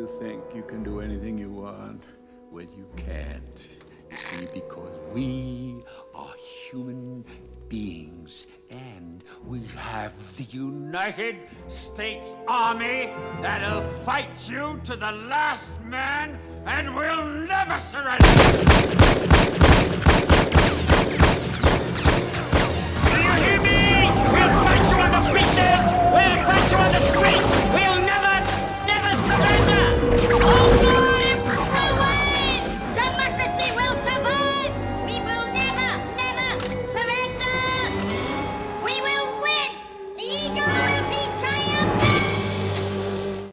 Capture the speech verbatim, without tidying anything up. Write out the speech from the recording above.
think you can do anything you want. Well, you can't. You see, because we are human beings, and we have the United States Army that'll fight you to the last man and will never surrender!